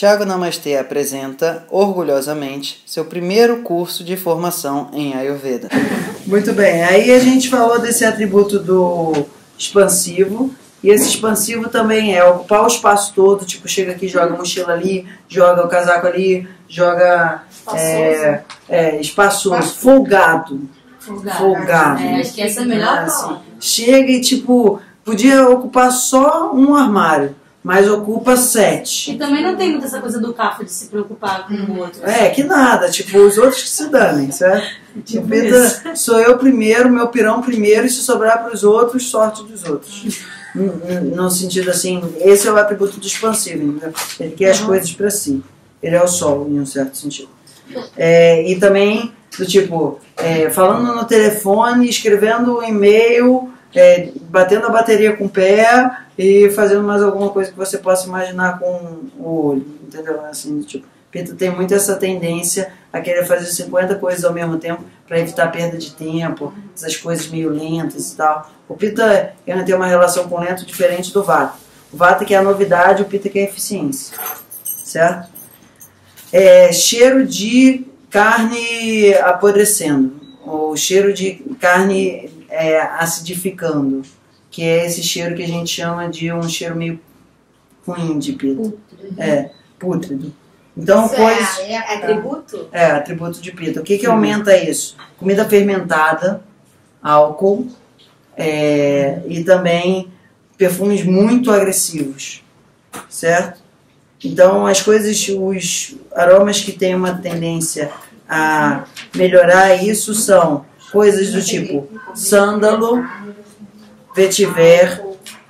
Thiago Namastê apresenta, orgulhosamente, seu primeiro curso de formação em Ayurveda. Muito bem, aí a gente falou desse atributo do expansivo, e esse expansivo também é ocupar o espaço todo, tipo, chega aqui, joga a mochila ali, joga o casaco ali, joga espaçoso, folgado. Acho que essa é a melhor palavra. Chega e, tipo, podia ocupar só um armário, mas ocupa 7. E também não tem muita essa coisa do Kafka de se preocupar com o outro. Que nada, tipo, os outros que se danem, certo? Tipo, sou eu primeiro, meu pirão primeiro, e se sobrar para os outros, sorte dos outros. No sentido assim, esse é o atributo do expansivo, entendeu? Ele quer as coisas para si. Ele é o sol, em um certo sentido. E também, do tipo, falando no telefone, escrevendo um e-mail, batendo a bateria com o pé e fazendo mais alguma coisa que você possa imaginar com o olho, entendeu? Assim, tipo, Pitta tem muito essa tendência a querer fazer 50 coisas ao mesmo tempo para evitar perda de tempo, essas coisas meio lentas e tal. O Pitta ainda tem uma relação com o lento diferente do Vata. O Vata que é a novidade, o Pitta que é a eficiência, certo? Cheiro de carne apodrecendo, ou cheiro de carne acidificando, que é esse cheiro que a gente chama de um cheiro meio ruim de Pitta. Pútrido. Então, isso é atributo? Atributo de Pitta. O que aumenta isso? Comida fermentada, álcool, e também perfumes muito agressivos, certo? Então, as coisas, os aromas que têm uma tendência a melhorar isso são coisas do tipo sândalo, vetiver,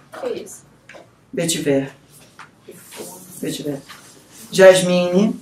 jasmim,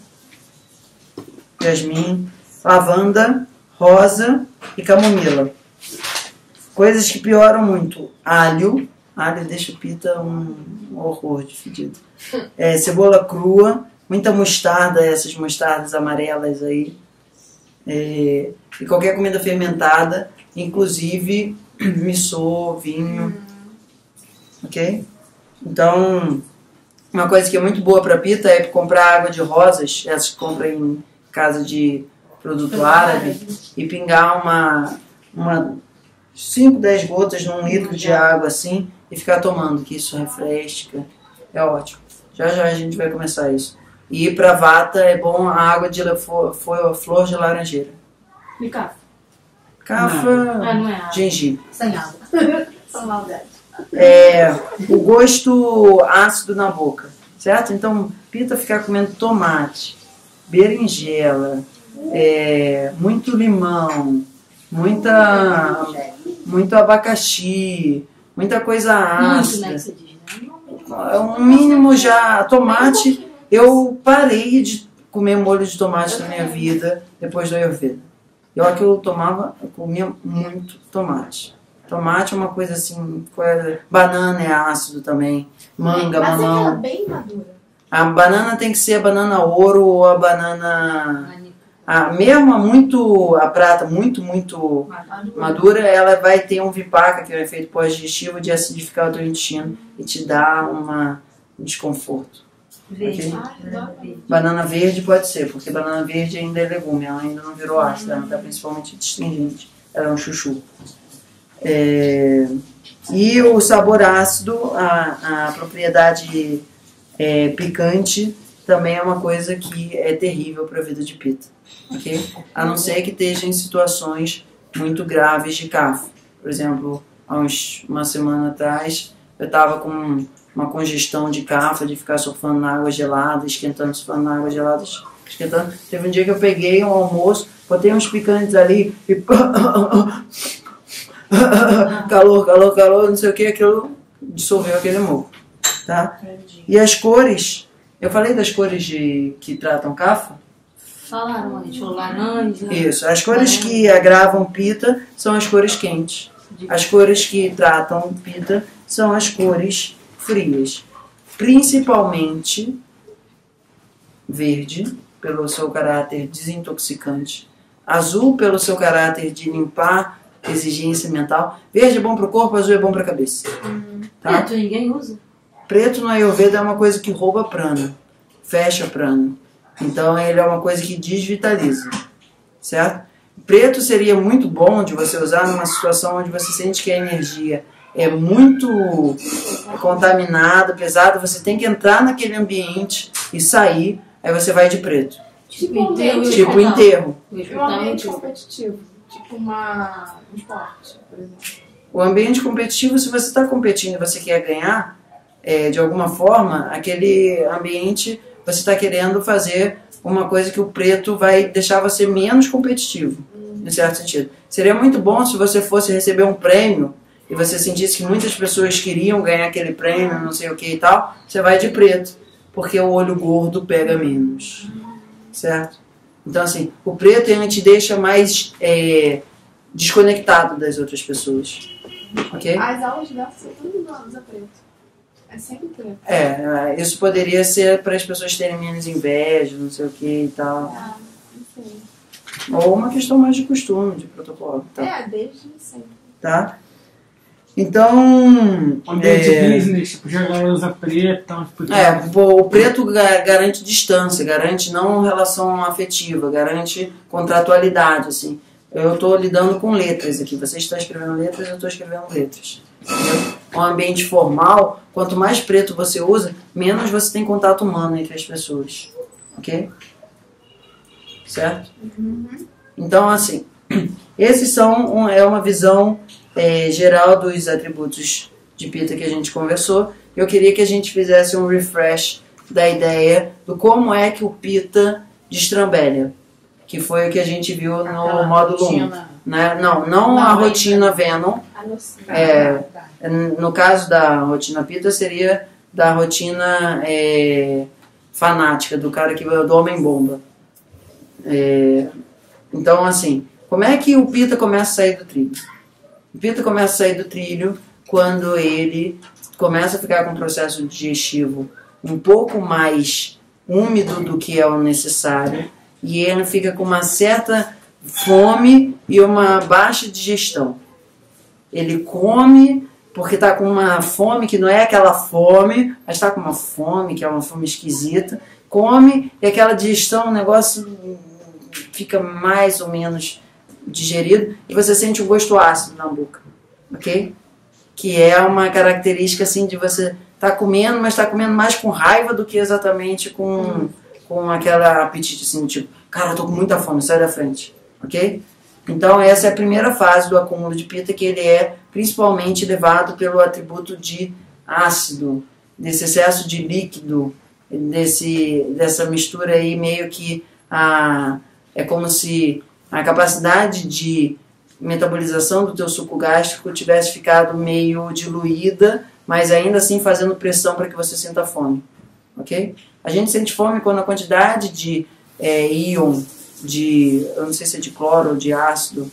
lavanda, rosa e camomila. Coisas que pioram muito. Alho deixa o Pitta um horror de fedido. Cebola crua, muita mostarda, essas mostardas amarelas aí. E qualquer comida fermentada, inclusive missô, vinho. Ok? Então, uma coisa que é muito boa para Pitta é comprar água de rosas, essas que compram em casa de produto árabe, e pingar uma 5, 10 gotas num litro de água assim e ficar tomando, que isso refresca. É ótimo. Já a gente vai começar isso. E para Vata é bom a água de flor de laranjeira. E Kafka? Kafka, não é água. Gengibre. Sem água. Só maldade. O gosto ácido na boca, certo? Então, Pitta ficar comendo tomate, berinjela, muito limão, muito abacaxi, muita coisa ácida. Muito, né, que você diz, né? Um mínimo já. Tomate, eu parei de comer molho de tomate na minha vida depois do Ayurveda. Eu comia muito tomate. Tomate é uma coisa assim, banana é ácido também, manga, mamão. Mas é bem madura. A banana tem que ser a banana ouro ou a banana... a prata muito madura, ela vai ter um vipaka, que é um efeito pós-digestivo de acidificar o teu intestino e te dar um desconforto. Verde. Okay? Banana verde pode ser, porque banana verde ainda é legume, ela ainda não virou ácida, ela está principalmente astringente, ela é um chuchu. E o sabor ácido, a propriedade picante, também é uma coisa que é terrível para a vida de Pitta. Okay? A não ser que esteja em situações muito graves de Kapha. Por exemplo, há uma semana atrás, eu estava com uma congestão de Kapha, de ficar surfando na água gelada, surfando na água gelada, esquentando. Teve um dia que eu peguei um almoço, botei uns picantes ali e... calor, não sei o que, aquilo dissolveu aquele moco, tá? E as cores, eu falei das cores que tratam Kapha? Falaram, a gente falou laranja. Isso, as cores que agravam Pitta são as cores quentes. As cores que tratam Pitta são as cores frias. Principalmente verde, pelo seu caráter desintoxicante. Azul, pelo seu caráter de limpar exigência mental. Verde é bom para o corpo, azul é bom para a cabeça. Tá? Preto ninguém usa. Preto no Ayurveda é uma coisa que rouba prana. fecha prana. Então ele é uma coisa que desvitaliza, certo? Preto seria muito bom de você usar numa situação onde você sente que a energia é muito contaminada, pesada, você tem que entrar naquele ambiente e sair, aí você vai de preto. Tipo enterro. um ambiente competitivo. Tipo um esporte, por exemplo. O ambiente competitivo, se você está competindo e você quer ganhar, de alguma forma, aquele ambiente você está querendo fazer uma coisa que o preto vai deixar você menos competitivo, em certo sentido. Seria muito bom se você fosse receber um prêmio e você sentisse que muitas pessoas queriam ganhar aquele prêmio, não sei o que e tal, você vai de preto, porque o olho gordo pega menos, certo? Então, assim, o preto ele te deixa mais desconectado das outras pessoas, ok? As aulas de dança são tudo usa preto. É sempre preto. Isso poderia ser para as pessoas terem menos inveja, não sei o que e tal. Não sei. Ou uma questão mais de costume, de protocolo. Tá? Desde sempre. Tá? Então... Ambiente business, tipo, já a galera usa preto, então, tipo... o preto garante distância, garante não relação afetiva, garante contratualidade, assim. Eu estou lidando com letras aqui, você está escrevendo letras, eu estou escrevendo letras. Entendeu? Um ambiente formal, quanto mais preto você usa, menos você tem contato humano entre as pessoas. Ok? Certo? Então, assim, esses é uma visão geral dos atributos de Pitta que a gente conversou. Eu queria que a gente fizesse um refresh da ideia do como é que o Pitta destrambelha, que foi o que a gente viu no módulo 1. Né? Não a rotina Venom. No caso da rotina Pitta, seria da rotina fanática, do cara do homem-bomba. Então, assim, como é que o Pitta começa a sair do trilho? O Pitta começa a sair do trilho quando ele começa a ficar com um processo digestivo um pouco mais úmido do que é o necessário e ele fica com uma certa fome e uma baixa digestão. Ele come porque está com uma fome que não é aquela fome, mas está com uma fome que é uma fome esquisita. Come e aquela digestão, o negócio fica mais ou menos digerido e você sente um gosto ácido na boca, ok? Que é uma característica assim de você estar comendo, mas está comendo mais com raiva do que exatamente com aquele apetite assim, tipo, cara, eu tô com muita fome, sai da frente, ok? Então essa é a primeira fase do acúmulo de Pitta, que ele é principalmente levado pelo atributo de ácido, desse excesso de líquido, dessa mistura aí meio que é como se a capacidade de metabolização do teu suco gástrico tivesse ficado meio diluída, mas ainda assim fazendo pressão para que você sinta fome, ok? A gente sente fome quando a quantidade de íon, eu não sei se é de cloro ou de ácido,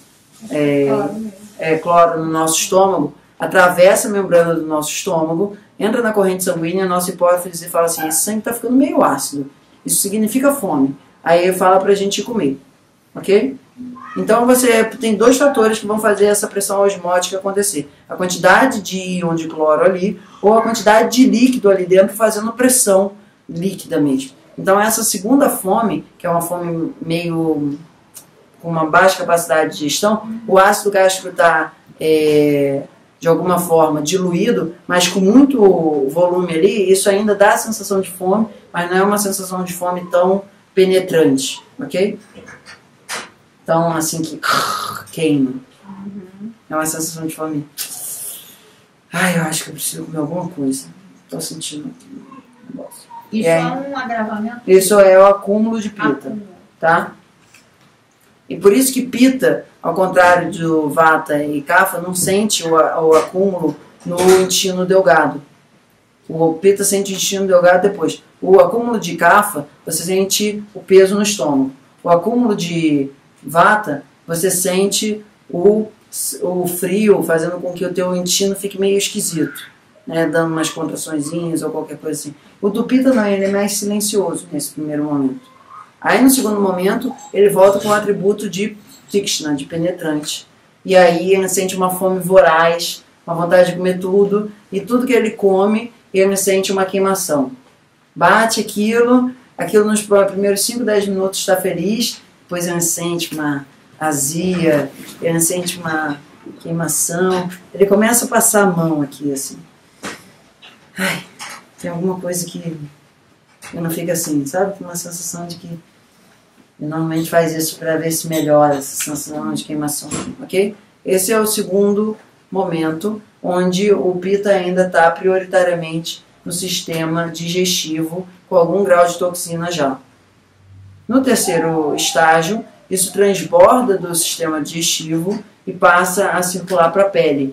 cloro no nosso estômago, atravessa a membrana do nosso estômago, entra na corrente sanguínea, a nossa hipófise fala assim, esse sangue está ficando meio ácido, isso significa fome. Aí ele fala para a gente comer, ok? Então você tem dois fatores que vão fazer essa pressão osmótica acontecer. A quantidade de íon de cloro ali, ou a quantidade de líquido ali dentro fazendo pressão líquida mesmo. Então essa segunda fome, que é uma fome meio com uma baixa capacidade de digestão, o ácido gástrico está de alguma forma diluído, mas com muito volume ali, isso ainda dá a sensação de fome, mas não é uma sensação de fome tão penetrante, ok? Então, assim, que queima. É uma sensação de fome. Ai, eu acho que eu preciso comer alguma coisa. Estou sentindo um negócio. Isso é um agravamento? Isso é o acúmulo de Pitta, tá? E por isso que Pitta, ao contrário do Vata e Kapha, não sente o acúmulo no intestino delgado. O Pitta sente o intestino delgado depois. O acúmulo de Kapha, você sente o peso no estômago. O acúmulo de Vata, você sente o frio fazendo com que o teu intestino fique meio esquisito, né, dando umas contraçõezinhas ou qualquer coisa assim. O do Pitta não, ele é mais silencioso nesse primeiro momento. Aí no segundo momento, ele volta com o atributo de Tikshna, de penetrante. E aí ele sente uma fome voraz, uma vontade de comer tudo, e tudo que ele come, ele sente uma queimação. Bate aquilo, aquilo nos primeiros 5, 10 minutos está feliz, depois ele sente uma azia, ele sente uma queimação, ele começa a passar a mão aqui, assim. Ai, tem alguma coisa que não fica assim, sabe? Uma sensação de que ele normalmente faz isso para ver se melhora essa sensação de queimação, ok? Esse é o segundo momento onde o Pitta ainda está prioritariamente no sistema digestivo com algum grau de toxina já. No terceiro estágio, isso transborda do sistema digestivo e passa a circular para a pele.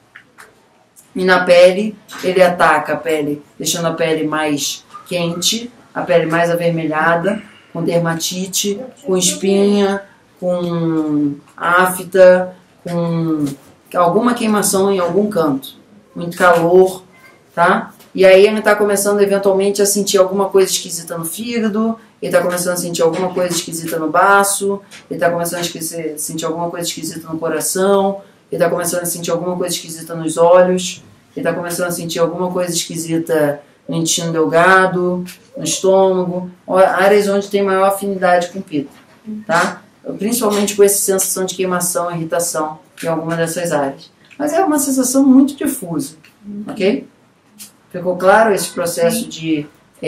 E na pele, ele ataca a pele, deixando a pele mais quente, a pele mais avermelhada, com dermatite, com espinha, com afta, com alguma queimação em algum canto, muito calor, tá? E aí ele está começando eventualmente a sentir alguma coisa esquisita no fígado, ele está começando a sentir alguma coisa esquisita no baço, ele está começando a sentir alguma coisa esquisita no coração, ele está começando a sentir alguma coisa esquisita nos olhos, ele está começando a sentir alguma coisa esquisita no intestino delgado, no estômago, áreas onde tem maior afinidade com o Pitta, tá? Principalmente com essa sensação de queimação, irritação em alguma dessas áreas. Mas é uma sensação muito difusa, ok? Ficou claro esse processo de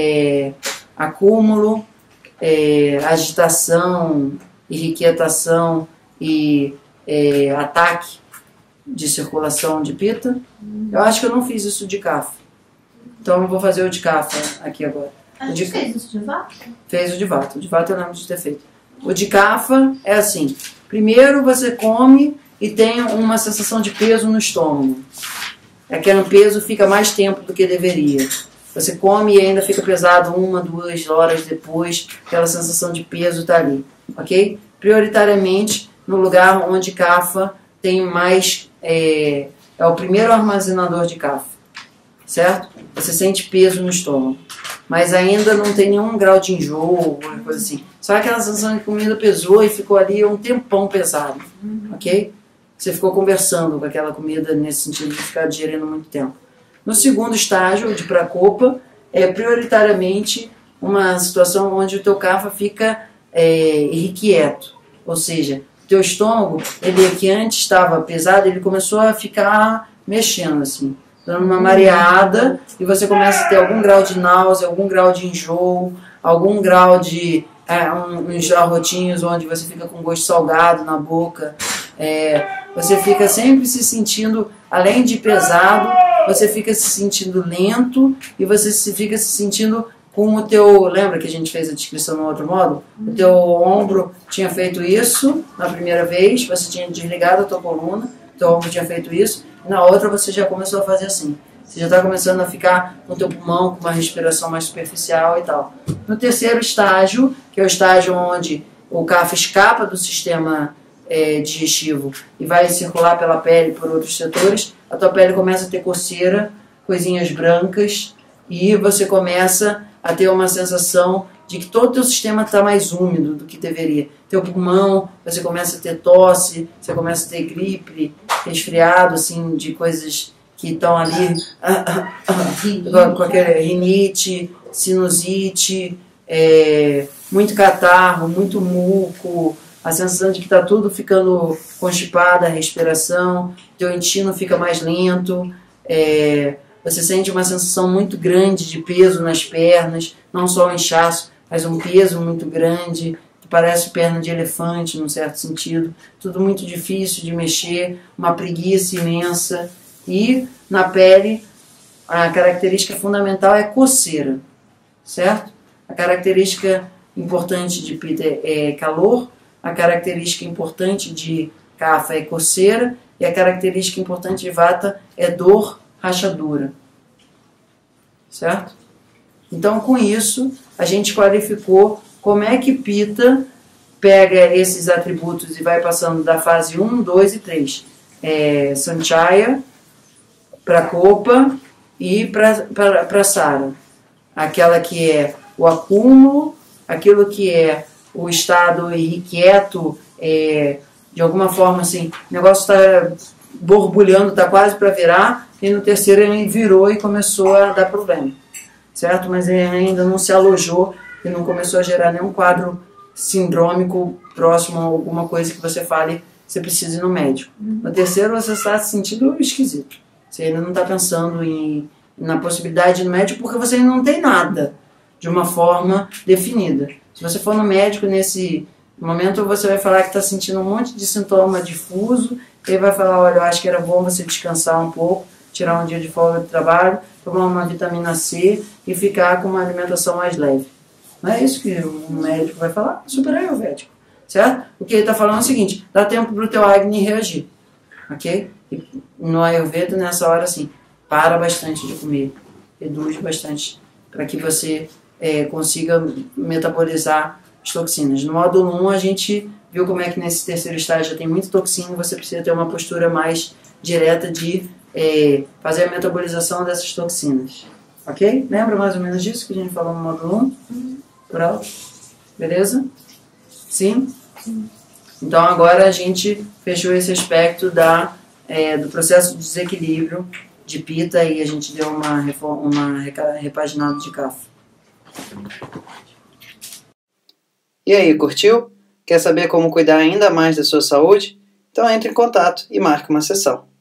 acúmulo, agitação, irrequietação e ataque de circulação de Pitta? Eu acho que eu não fiz isso de Kapha. Então eu vou fazer o de Kapha aqui agora. A gente fez isso de Vata? Fez o de Vata. O de Vata eu lembro de ter feito. O de Kapha é assim. Primeiro você come e tem uma sensação de peso no estômago. Aquele peso fica mais tempo do que deveria. Você come e ainda fica pesado 1, 2 horas depois, aquela sensação de peso está ali, ok? Prioritariamente no lugar onde Kapha tem mais, é o primeiro armazenador de Kapha, certo? Você sente peso no estômago, mas ainda não tem nenhum grau de enjoo, coisa assim. Só aquela sensação de comida pesou e ficou ali um tempão pesado, ok? Você ficou conversando com aquela comida nesse sentido de ficar digerindo muito tempo. No segundo estágio, de Prakopa, é prioritariamente uma situação onde o teu Kapha fica irrequieto. Ou seja, o teu estômago, ele que antes estava pesado, ele começou a ficar mexendo assim, dando uma mareada, e você começa a ter algum grau de náusea, algum grau de enjoo, algum grau de uns arrotinhos onde você fica com gosto salgado na boca. Você fica sempre se sentindo, além de pesado, você fica se sentindo lento e você fica se sentindo com o teu... Lembra que a gente fez a descrição no outro modo? O teu ombro tinha feito isso na primeira vez, você tinha desligado a tua coluna, o teu ombro tinha feito isso, e na outra você já começou a fazer assim. Você já está começando a ficar com o teu pulmão com uma respiração mais superficial e tal. No terceiro estágio, que é o estágio onde o Kapha escapa do sistema digestivo e vai circular pela pele por outros setores, a tua pele começa a ter coceira, coisinhas brancas, e você começa a ter uma sensação de que todo o teu sistema está mais úmido do que deveria. Teu pulmão, você começa a ter tosse, você começa a ter gripe, resfriado, assim, de coisas que estão ali, com aquele rinite, sinusite, muito catarro, muito muco, a sensação de que está tudo ficando constipado, a respiração, teu intestino fica mais lento, você sente uma sensação muito grande de peso nas pernas, não só o inchaço, mas um peso muito grande, que parece perna de elefante, num certo sentido, tudo muito difícil de mexer, uma preguiça imensa, e na pele a característica fundamental é coceira, certo? A característica importante de Pitta é calor, a característica importante de Kapha é coceira e a característica importante de Vata é dor, rachadura. Certo? Então, com isso, a gente qualificou como é que Pitta pega esses atributos e vai passando da fase 1, 2 e 3. Sanchaya, Prakopa e Prasara. Aquela que é o acúmulo, aquilo que é o estado irrequieto, de alguma forma assim, o negócio está borbulhando, está quase para virar, e no terceiro ele virou e começou a dar problema, certo? Mas ele ainda não se alojou e não começou a gerar nenhum quadro sindrômico próximo a alguma coisa que você fale, você precisa ir no médico. No terceiro, você está se sentindo esquisito. Você ainda não está pensando na possibilidade de ir no médico porque você ainda não tem nada de uma forma definida. Se você for no médico nesse momento, você vai falar que está sentindo um monte de sintoma difuso, ele vai falar, olha, eu acho que era bom você descansar um pouco, tirar um dia de folga do trabalho, tomar uma vitamina C e ficar com uma alimentação mais leve. Não é isso que o médico vai falar? Super ayurvédico, certo? O que ele está falando é o seguinte, dá tempo para o teu Agni reagir, ok? E no Ayurveda, nessa hora, assim, para bastante de comer, reduz bastante, para que você consiga metabolizar as toxinas. No módulo 1, a gente viu como é que nesse terceiro estágio já tem muita toxina, você precisa ter uma postura mais direta de fazer a metabolização dessas toxinas. Ok? Lembra mais ou menos disso que a gente falou no módulo 1? Por alto? Beleza? Sim? Então agora a gente fechou esse aspecto do processo de desequilíbrio de Pitta e a gente deu uma repaginada de Kapha. E aí, curtiu? Quer saber como cuidar ainda mais da sua saúde? Então entre em contato e marque uma sessão.